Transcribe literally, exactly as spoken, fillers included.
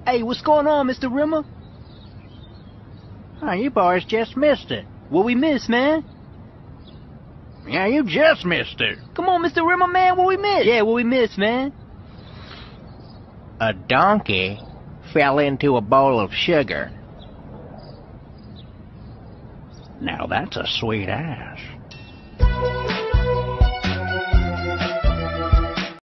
Hey, what's going on, Mister Rimmer? Oh, you boys just missed it. What we miss, man? Yeah, you just missed it. Come on, Mister Rimmer, man, what we miss? Yeah, what we miss, man? A donkey fell into a bowl of sugar. Now that's a sweet ass.